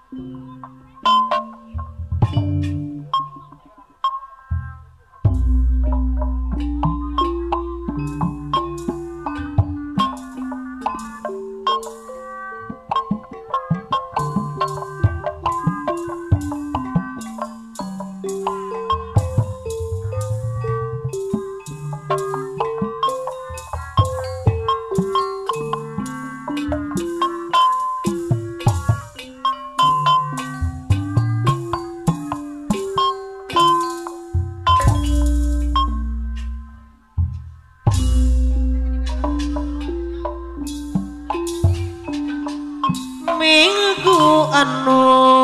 Minggu anu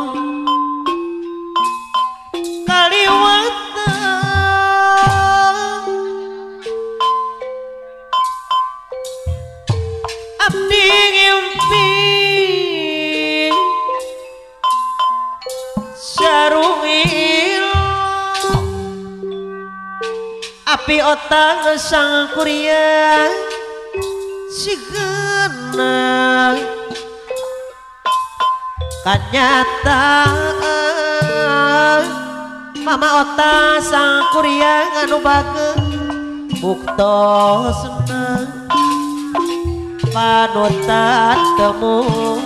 kaliwatan abdi ngimpi sarung ilang api otak sang kuria sigana kenyataan mama ota sang kuria nganu bageun buktosna panutan temu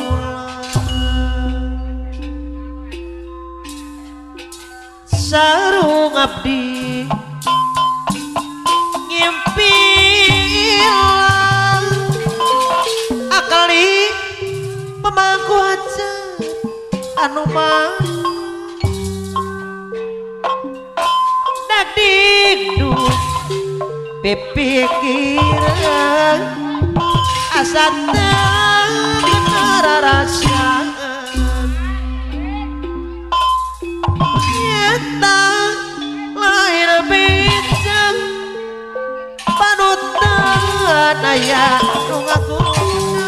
sarung abdi ngimpi ilang akali pemangku aja anu mah dagdikduk pipikiran asatna rarasaan nyata lain bijak panutan aya nu ngaguna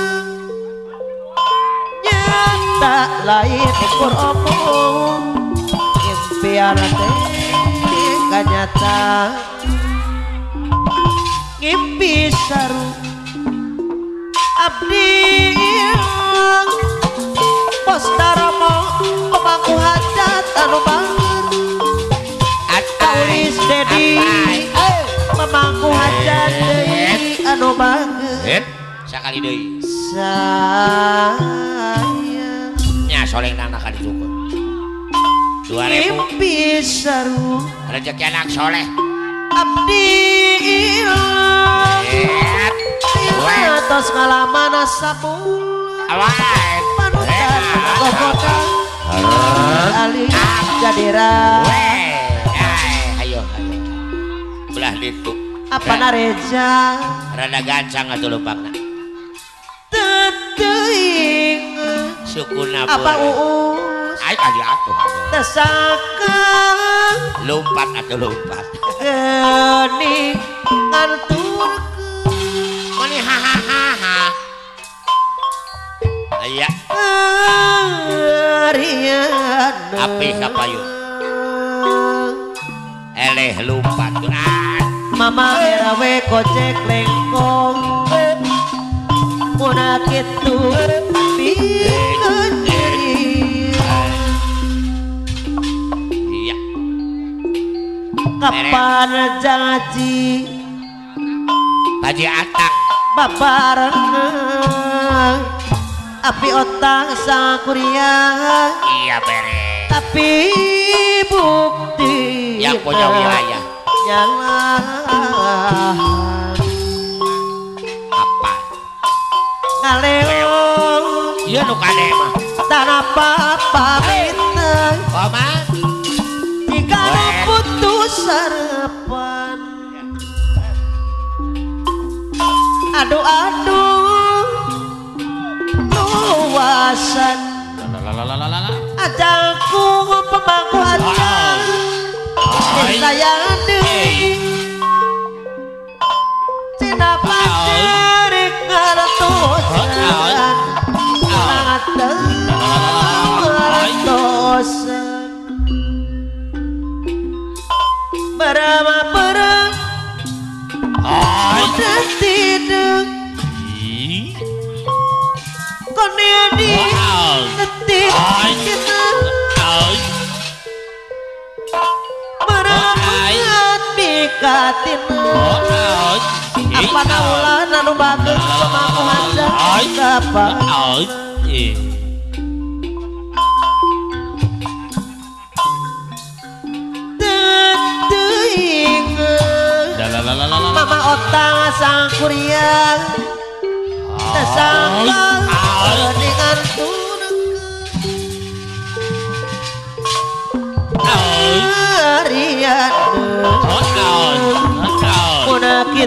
tak lain ukur omong impian teh kanyata ngimpi saru abdi pos daramo pemangku hajat anu banget kaulis dedi pemangku hajat deui anu banget sakali deui soleng nang nakal dicukur 2000 mimpi saru rezeki anak soleh abdi ilang tos ngalaman asapul awan panutan gogotan ali jadira ayo belah ditu apa nareja rada gancang atuh lumpangna teteuing sukuna apa uus ai kali atuh tesaka lompat atau lompat geuning nganturkeun mani hahaha aya ariana api kapayun eleh lompat mama erawe kocek lengkong muna kitu pikeun iya kapan janji Haji Atang babarengan api otak sang kuria iya bere tapi bukti yang punya wilayah nyala apa ngaleong iya nu kade mah dan apa-apa bintang koma jika putus harapan aduh luasan ajalku pemangku hajat saya deui cina pacerik ngartosan ngartosan berama perang udah tidur konia di Setit kita Meremat mikatin Apa naulan anu bagus Pemangku hajat Kapa Teteing Mama otang sang kuriang Tesangkang Dengan tuneng Arian Munakit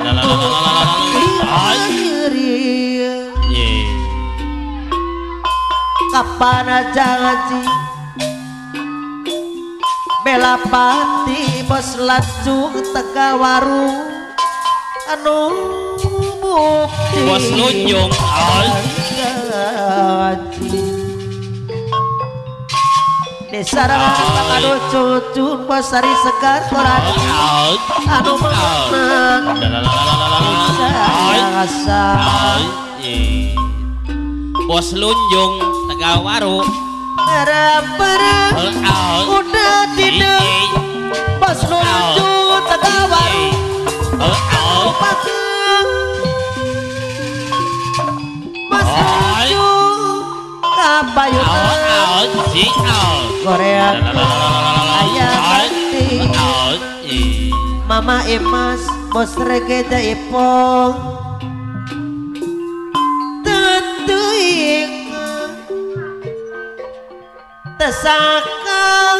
Kapan aja ngaji Bela pati bos lacung teka warung Anu bukti Bos lunjung Desarangan anu cucun bos hari segar koran Anu menang Rasa Bos lunjung Tegawaru Barang-barang udah tidak Bos lunjung Tegawaru Pakang Bos lunjung Kapayunan Korea Ayah Bakti Mama Imas Bos Regeda Ipong Tetuing Tesakang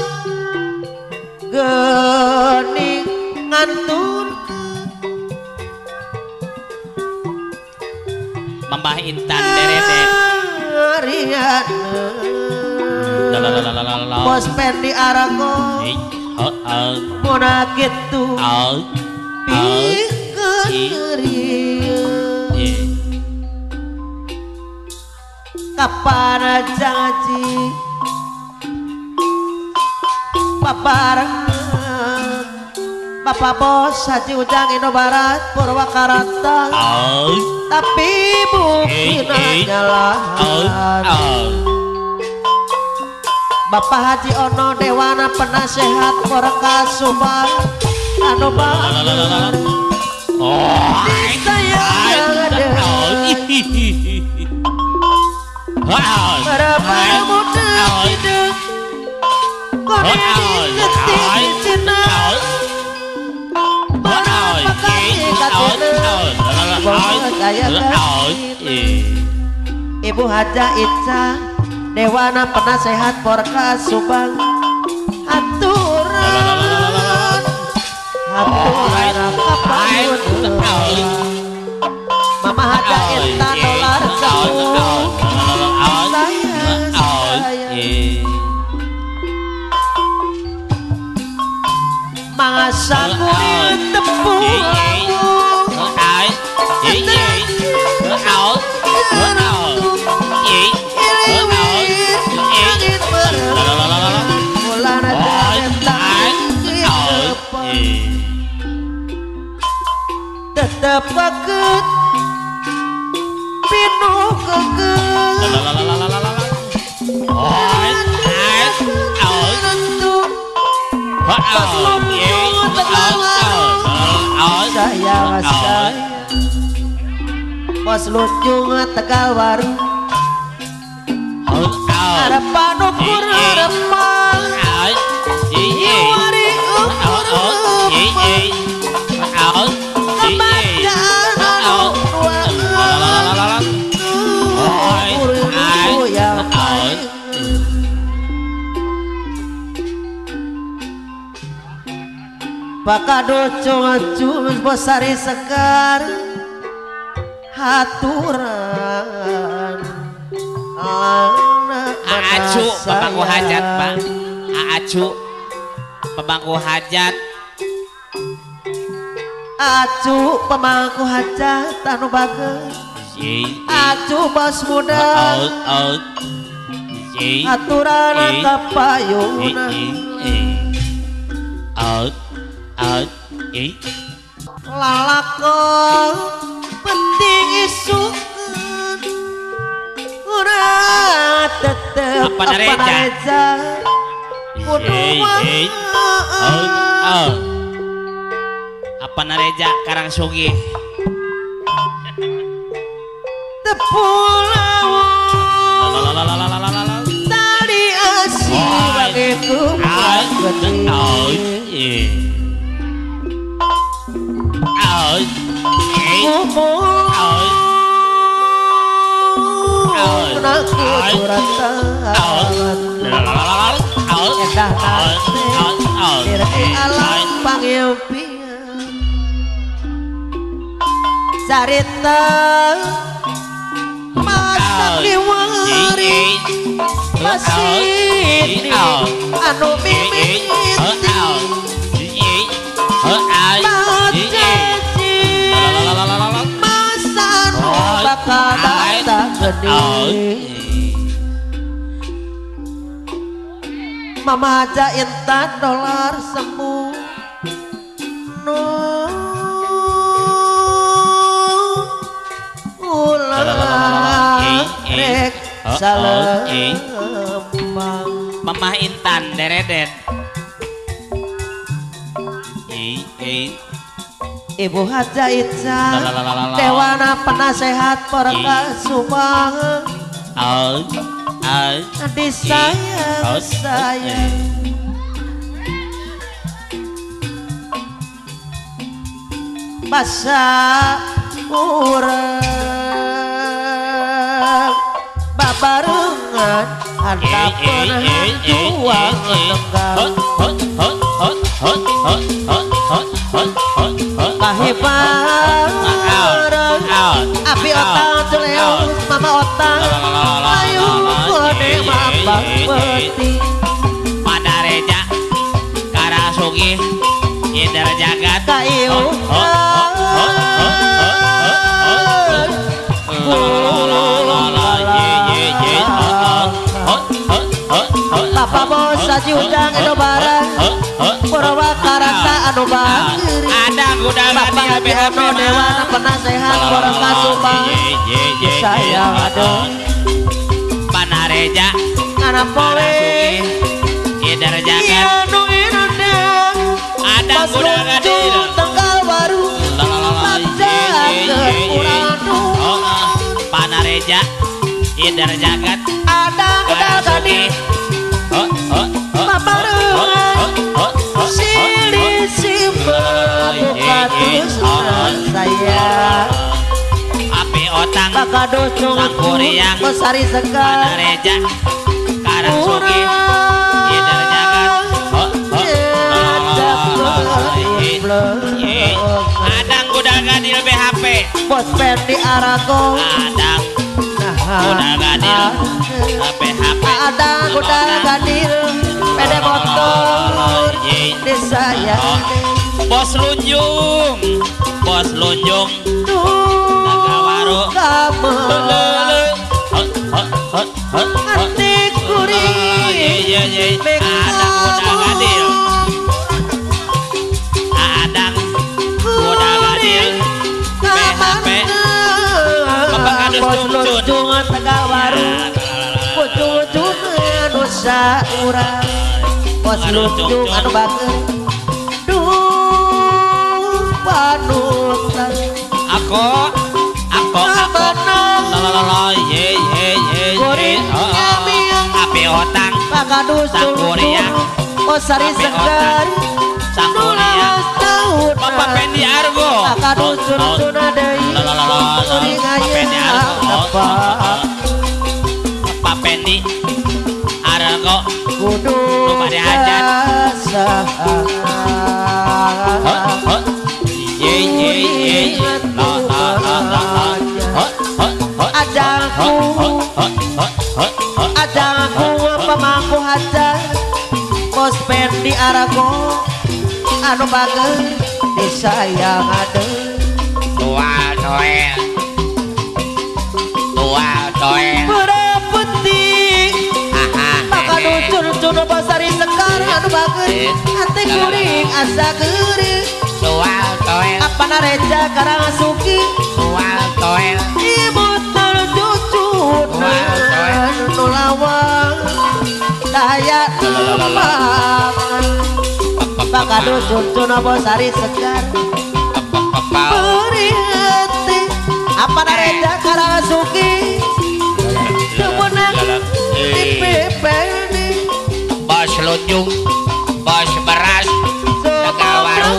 Gening Ngantun Mambah Intan Deredet Bos Pendi Arago Muna gitu Pikeri Kapan aja ngaji Bapak Bapak Bos Haji Ujang Indo Barat Purwakarta Tapi bukti nyalaan Bapak Haji Ono Dewana Penasehat Koreka Subang Anu Bakar Disayang ada Mereka muda hidup Korea setik cina Berapa kali katanya Bos saya Ibu Haja Ica Dewana Penasehat Porka Subang Aturan Aturan Kapayun Mama Haja Ita dolar jauh Masa kulit tepung Tetep paket Pinuh keket Pas lumpuh Tegawaru Saya Bos lunjung Tegawaru Harapan ukur harapan Iwari ukur harapan Kebacaan anu ruangan Ukur yang baik Pakado cungacung Bos Hari Sekar Haturan Aacu pemangku hajat Pak Aacu pemangku hajat Acu pemangku hajat anu bagus Acu bos muda Aturan kapayuna Lalakon penting isukan Urat tetep Apa nareja? kudu Apa nareja Karang Sugih tepulawung tali asih bagiku aku curatan endah nate diri alam pangimpian carita masak diwari masih anu mimiti masa nu bakal datang gede Mama aja intan dolar semu no ulah rek salembang Mamah Intan deredet Ibu Haja Ica Dewana penasehat porka Subang Adik sayang Masa urang babarengan hantapeun juang lenggang kahibareng api otang jeleus mama otang ayu gede mabang peti Padareja Karang Sugih Indra Jagat kayu Papa bos saji udang edo barang Purwakarta anu bageri ada kuda Papa Adiono Dewana penasehat porka Subang sayang ada Panareja anak poe Indra Jagat anu inunda ada kuda gadil tenggal baru majakeun urang Panareja Indra Jagat ada kuda gadil babarengan silih simba buka terus saya api otang bakados Sangkuriang Besari Sekar Panareja Karang Sugih Indra Jagat adang kuda gadil BHP Bos Pendi Arago adang kuda gadil BHP ada kuda gadil pede motor di saya Bos Lunjung Tagawaru kamu hati kuring adang kuda gadil adang kuda gadil BHP Bapak Kadus Cungcun Tagawaru Pucung Nusa Urang Bos Lunjung anu bager duh panutan aku api otang Pakadus Sangkuriang Besari Sekar Sangkuriang tahun Bapak Pendi Argo Pakadus Surtuna Deui kuring aya Bapak Pendi Argo kudu Bade hajat ajaku pemangku hajat Bos Pendi Arago anu bager disayang ade tua Noel berepeti maka ducun Besari Sekar anu bager ate kuring asa geuring apa nareja Karang Sugih ibu tercucun nu lawan aduh cuncun apa sari segar Beriati apa nareda karasuki Kemenang di pepeni Bos lunjung bos beras jaga warung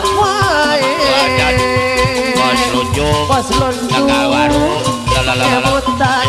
bos lunjung jaga warung kemutan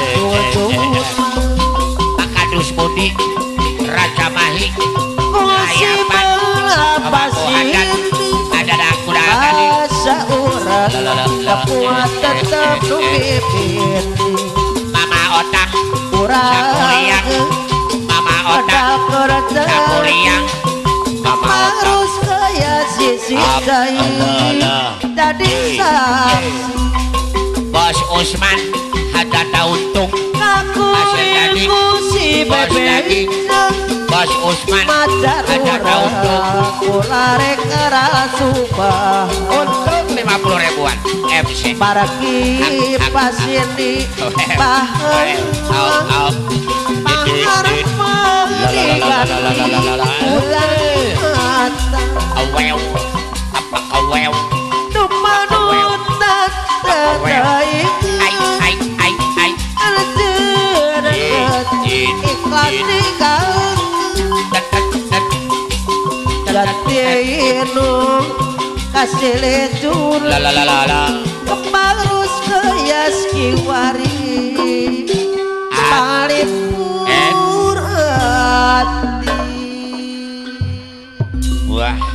Pakadus Budi Raja Mahi Layapan Abakohadan ada aku tadi asa urang kepuat tetap nukipin Mama Otak urang Mama Otak Sakuliang Mama Otak harus kaya sisi kai jadi saksi Bos Usman Hadada Untung aku ilmu si bebek Bos Usman majar Hadada Untung ularek karasupa untuk 50 ribuan MC paraki pasien di bahan pangarap pengikan ulang mata Awew apa awew tumanut tadai ai aljerat ikhlas nikah Gatinu kasih lecur kemarus kayas kiwari palit hati wah